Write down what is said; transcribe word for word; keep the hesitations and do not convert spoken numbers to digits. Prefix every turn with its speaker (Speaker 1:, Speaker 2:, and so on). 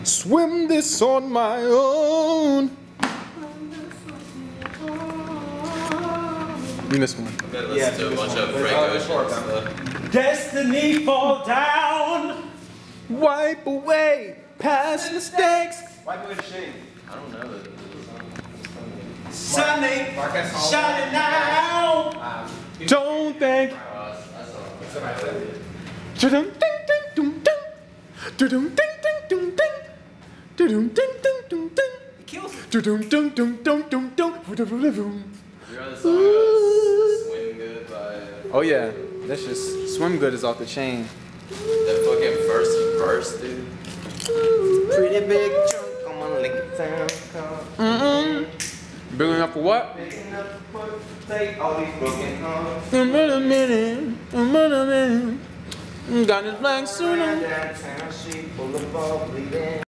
Speaker 1: Swim this on my own. You missed one.
Speaker 2: I'm gonna listen to a bunch of Frank Ocean stuff.
Speaker 3: Destiny fall down.
Speaker 1: Wipe away past mistakes.
Speaker 4: Wipe away the shame.
Speaker 2: I don't know.
Speaker 3: Sunday, shining now.
Speaker 1: Don't think. Dum ding ding dum ding. Dum ding ding dum ding. Dum ding ding dum ding.
Speaker 3: It kills it.
Speaker 1: Dum dum dum dum dum dum.
Speaker 2: You know the song about Swim Good by...
Speaker 1: Oh yeah, that's just Swim Good is off the chain.
Speaker 2: That fucking first verse, dude.
Speaker 4: Pretty big chunk on my Lincoln Town car.
Speaker 1: Mm-mm. Building up for what?
Speaker 4: Big enough to take all these broken hearts.
Speaker 1: A minute, minute, a minute, minute. Got his black suit on.
Speaker 4: Downtown, she full of all bleeding.